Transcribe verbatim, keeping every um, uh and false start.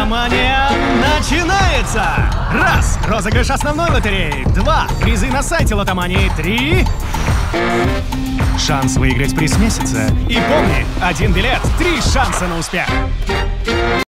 Лотомания начинается! Раз. Розыгрыш основной лотереи. Два. Призы на сайте Лотомании. Три. Шанс выиграть приз месяца. И помни, один билет, три шанса на успех.